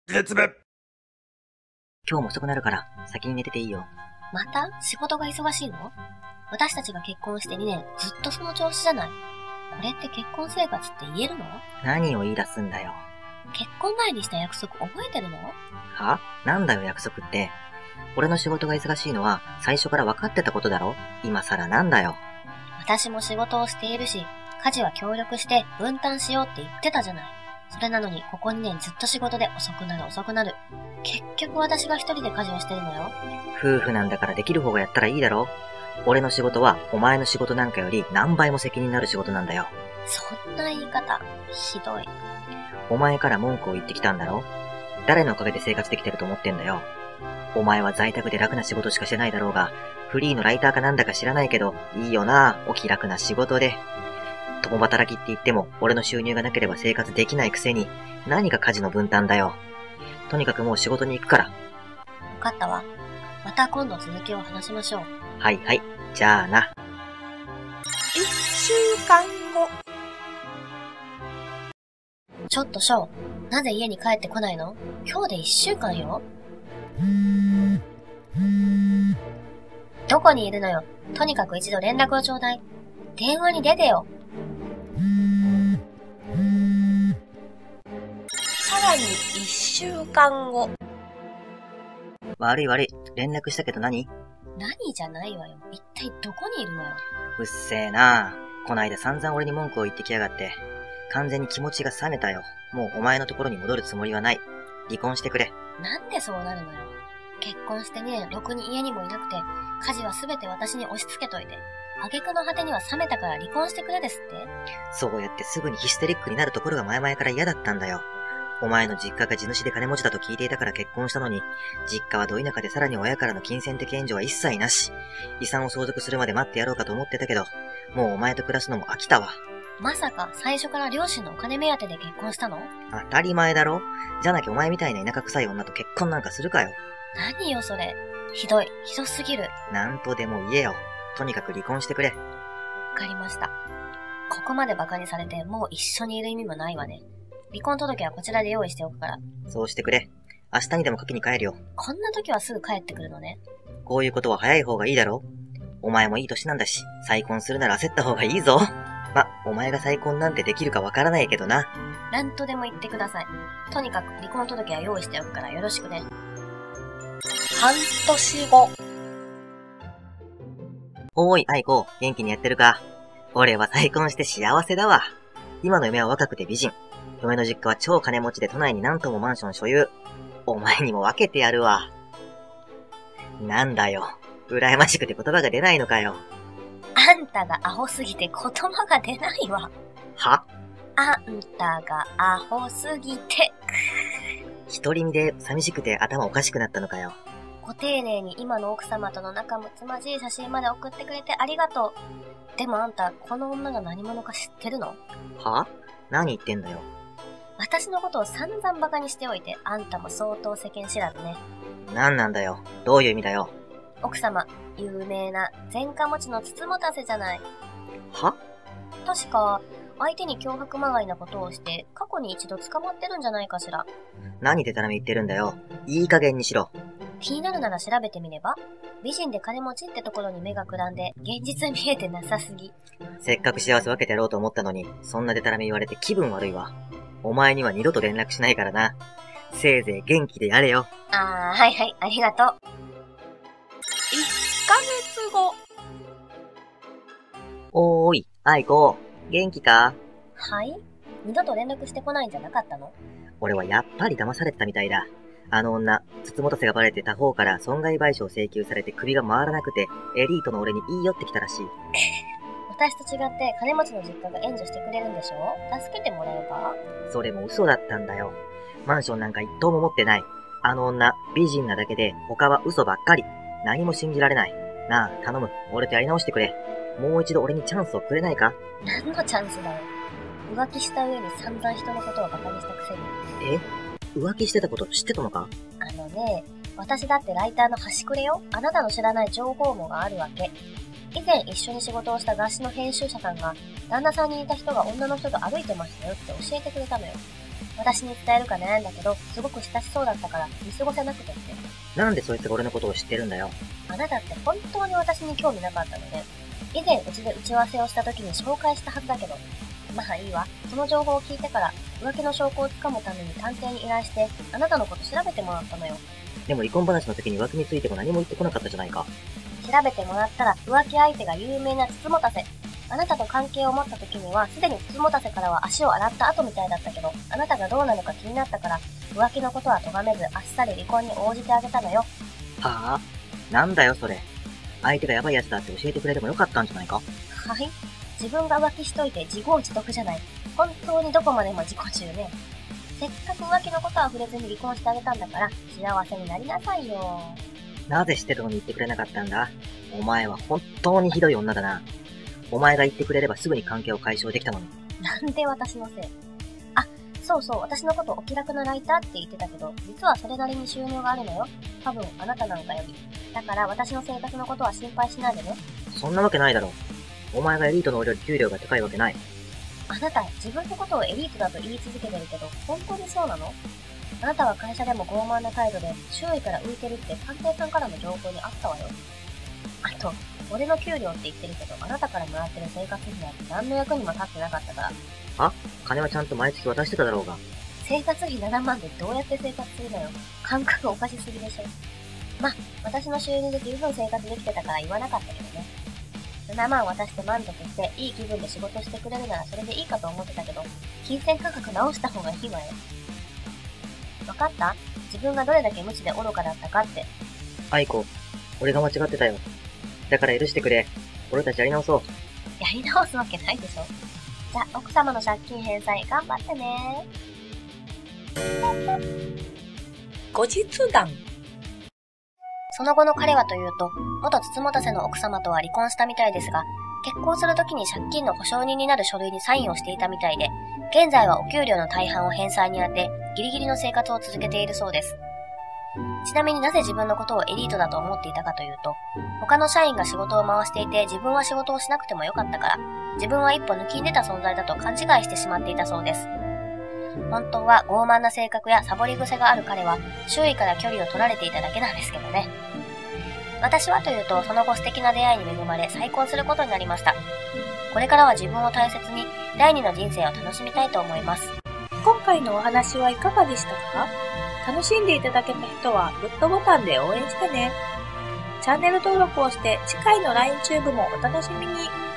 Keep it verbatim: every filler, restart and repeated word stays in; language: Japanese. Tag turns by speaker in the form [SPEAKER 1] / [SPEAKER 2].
[SPEAKER 1] 絶滅。
[SPEAKER 2] 今日も遅くなるから先に寝てていいよ。
[SPEAKER 3] また仕事が忙しいの？私たちが結婚してにねん、ずっとその調子じゃない。これって結婚生活って言えるの？
[SPEAKER 2] 何を言い出すんだよ。
[SPEAKER 3] 結婚前にした約束覚えてるの？
[SPEAKER 2] は？なんだよ約束って。俺の仕事が忙しいのは最初から分かってたことだろ？今更なんだよ。
[SPEAKER 3] 私も仕事をしているし、家事は協力して分担しようって言ってたじゃない。それなのにここにねんずっと仕事で遅くなる遅くなる。結局私が一人で家事をしてるのよ。
[SPEAKER 2] 夫婦なんだからできる方がやったらいいだろ。俺の仕事はお前の仕事なんかより何倍も責任のある仕事なんだよ。
[SPEAKER 3] そんな言い方、ひどい。
[SPEAKER 2] お前から文句を言ってきたんだろ。誰のおかげで生活できてると思ってんだよ。お前は在宅で楽な仕事しかしてないだろうが、フリーのライターかなんだか知らないけど、いいよな、お気楽な仕事で。共働きって言っても、俺の収入がなければ生活できないくせに、何が家事の分担だよ。とにかくもう仕事に行くから。
[SPEAKER 3] わかったわ。また今度続きを話しましょう。
[SPEAKER 2] はいはい、じゃあな。
[SPEAKER 4] 一週間後。
[SPEAKER 3] ちょっとショー、なぜ家に帰ってこないの？今日で一週間よ。どこにいるのよ。とにかく一度連絡をちょうだい。電話に出てよ。
[SPEAKER 4] さらに一週間後。
[SPEAKER 2] 悪い悪い、連絡したけど何？
[SPEAKER 3] 何じゃないわよ。一体どこにいるのよ。
[SPEAKER 2] うっせえな。こないだ散々俺に文句を言ってきやがって。完全に気持ちが冷めたよ。もうお前のところに戻るつもりはない。離婚してくれ。
[SPEAKER 3] なんでそうなるのよ。結婚してにねん、ろくに家にもいなくて、家事はすべて私に押し付けといて、挙句の果てには冷めたから離婚してくれですって？
[SPEAKER 2] そうやってすぐにヒステリックになるところが前々から嫌だったんだよ。お前の実家が地主で金持ちだと聞いていたから結婚したのに、実家はど田舎でさらに親からの金銭的援助は一切なし。遺産を相続するまで待ってやろうかと思ってたけど、もうお前と暮らすのも飽きたわ。
[SPEAKER 3] まさか最初から両親のお金目当てで結婚したの？
[SPEAKER 2] 当たり前だろ。じゃなきゃお前みたいな田舎臭い女と結婚なんかするかよ。
[SPEAKER 3] 何よそれ。ひどい、ひどすぎる。
[SPEAKER 2] なんとでも言えよ。とにかく離婚してくれ。
[SPEAKER 3] わかりました。ここまで馬鹿にされてもう一緒にいる意味もないわね。離婚届はこちらで用意しておくから。
[SPEAKER 2] そうしてくれ。明日にでも書きに帰るよ。
[SPEAKER 3] こんな時はすぐ帰ってくるのね。
[SPEAKER 2] こういうことは早い方がいいだろ。お前もいい年なんだし、再婚するなら焦った方がいいぞ。ま、お前が再婚なんてできるかわからないけどな。
[SPEAKER 3] なんとでも言ってください。とにかく離婚届は用意しておくからよろしくね。
[SPEAKER 4] 半年後。
[SPEAKER 2] おーい、愛子、元気にやってるか？俺は再婚して幸せだわ。今の嫁は若くて美人。嫁の実家は超金持ちで都内に何棟もマンション所有。お前にも分けてやるわ。なんだよ。羨ましくて言葉が出ないのかよ。
[SPEAKER 3] あんたがアホすぎて言葉が出ないわ。
[SPEAKER 2] は？
[SPEAKER 3] あんたがアホすぎて。
[SPEAKER 2] 独り身で寂しくて頭おかしくなったのかよ。
[SPEAKER 3] ご丁寧に今の奥様との仲睦まじい写真まで送ってくれてありがとう。でもあんた、この女が何者か知ってるの？
[SPEAKER 2] は？何言ってんだよ。
[SPEAKER 3] 私のことを散々馬鹿にしておいて、あんたも相当世間知らずね。
[SPEAKER 2] 何なんだよ。どういう意味だよ。
[SPEAKER 3] 奥様、有名な前科持ちのつつもたせじゃない。
[SPEAKER 2] は？
[SPEAKER 3] 確か、相手に脅迫まがいなことをして、過去に一度捕まってるんじゃないかしら。
[SPEAKER 2] 何でたらめ言ってるんだよ。いい加減にしろ。
[SPEAKER 3] 気になるなら調べてみれば？美人で金持ちってところに目がくらんで、現実見えてなさすぎ。
[SPEAKER 2] せっかく幸せ分けてやろうと思ったのに、そんなでたらめ言われて気分悪いわ。お前には二度と連絡しないからな。せいぜい元気でやれよ。
[SPEAKER 3] あー、はいはい、ありがとう。
[SPEAKER 4] いっかげつご。
[SPEAKER 2] おーい、愛子、元気か？
[SPEAKER 3] はい？二度と連絡してこないんじゃなかったの？
[SPEAKER 2] 俺はやっぱり騙されてたみたいだ。あの女、つつもたせがバレて他方から損害賠償請求されて首が回らなくて、エリートの俺に言い寄ってきたらしい。
[SPEAKER 3] 私と違って金持ちの実家が援助してくれるんでしょ？助けてもらえば？
[SPEAKER 2] それも嘘だったんだよ。マンションなんか一棟も持ってない。あの女、美人なだけで他は嘘ばっかり。何も信じられない。なあ、頼む。俺とやり直してくれ。もう一度俺にチャンスをくれないか？
[SPEAKER 3] 何のチャンスだよ。浮気した上に散々人のことをバカにしたくせに。
[SPEAKER 2] え？浮気してたこと知ってたのか？
[SPEAKER 3] あのね、私だってライターの端くれよ。あなたの知らない情報網があるわけ。以前一緒に仕事をした雑誌の編集者さんが、旦那さんに似た人が女の人と歩いてましたよって教えてくれたのよ。 私に伝えるか悩んだけど、すごく親しそうだったから見過ごせなくてって。
[SPEAKER 2] なんでそいつが俺のことを知ってるんだよ。
[SPEAKER 3] あなたって本当に私に興味なかったのね。以前うちで打ち合わせをした時に紹介したはずだけど。まあいいわ。その情報を聞いてから浮気の証拠をつかむために探偵に依頼して、あなたのこと調べてもらったのよ。
[SPEAKER 2] でも離婚話の時に浮気についても何も言ってこなかったじゃないか。
[SPEAKER 3] 調べてもらったら浮気相手が有名なつつもたせ。あなたと関係を持った時にはすでにつつもたせからは足を洗った後みたいだったけど、あなたがどうなのか気になったから浮気のことは咎めずあっさり離婚に応じてあげたのよ。
[SPEAKER 2] はあ？なんだよそれ。相手がヤバいやつだって教えてくれてもよかったんじゃないか。
[SPEAKER 3] はい？自分が浮気しといて自業自得じゃない。本当にどこまでも自己中ね。せっかく浮気のことは触れずに離婚してあげたんだから幸せになりなさいよ。
[SPEAKER 2] なぜ知ってたのに言ってくれなかったんだ？お前は本当にひどい女だな。お前が言ってくれればすぐに関係を解消できたのに。
[SPEAKER 3] なんで私のせい？あ、そうそう、私のことお気楽なライターって言ってたけど、実はそれなりに収入があるのよ。多分あなたなんかより。だから私の生活のことは心配しないでね。
[SPEAKER 2] そんなわけないだろう。お前がエリートの俺より給料が高いわけない。
[SPEAKER 3] あなた、自分のことをエリートだと言い続けてるけど、本当にそうなの？あなたは会社でも傲慢な態度で、周囲から浮いてるって探偵さんからの情報にあったわよ。あと、俺の給料って言ってるけど、あなたからもらってる生活費なんて何の役にも立ってなかったから。
[SPEAKER 2] あ？金はちゃんと毎月渡してただろうが。
[SPEAKER 3] 生活費ななまんでどうやって生活するのよ。感覚おかしすぎでしょ。ま、私の収入で十分生活できてたから言わなかったけどね。ななまん渡して満足していい気分で仕事してくれるならそれでいいかと思ってたけど、金銭価格直した方がいいわよ。わかった？自分がどれだけ無知で愚かだったかって。
[SPEAKER 2] 愛子、俺が間違ってたよ。だから許してくれ。俺たちやり直そう。
[SPEAKER 3] やり直すわけないでしょ。じゃ、奥様の借金返済頑張ってね。
[SPEAKER 4] 後日談。
[SPEAKER 3] その後の彼はというと、元つつもたせの奥様とは離婚したみたいですが、結婚するときに借金の保証人になる書類にサインをしていたみたいで、現在はお給料の大半を返済に充て、ギリギリの生活を続けているそうです。ちなみになぜ自分のことをエリートだと思っていたかというと、他の社員が仕事を回していて自分は仕事をしなくてもよかったから、自分は一歩抜きん出た存在だと勘違いしてしまっていたそうです。本当は傲慢な性格やサボり癖がある彼は、周囲から距離を取られていただけなんですけどね。私はというと、その後素敵な出会いに恵まれ再婚することになりました。これからは自分を大切に、第二の人生を楽しみたいと思います。
[SPEAKER 4] 今回のお話はいかがでしたか？楽しんでいただけた人はグッドボタンで応援してね。チャンネル登録をして次回の ライン チューブもお楽しみに。